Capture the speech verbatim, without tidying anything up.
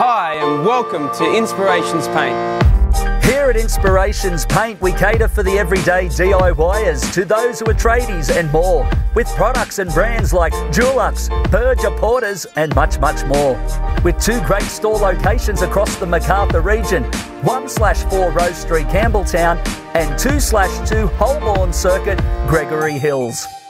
Hi and welcome to Inspirations Paint. Here at Inspirations Paint, we cater for the everyday DIYers, to those who are tradies and more, with products and brands like Dulux, Berger Porters and much, much more. With two great store locations across the Macarthur region, one slash four Rose Street, Campbelltown, and two slash two Holborn Circuit, Gregory Hills.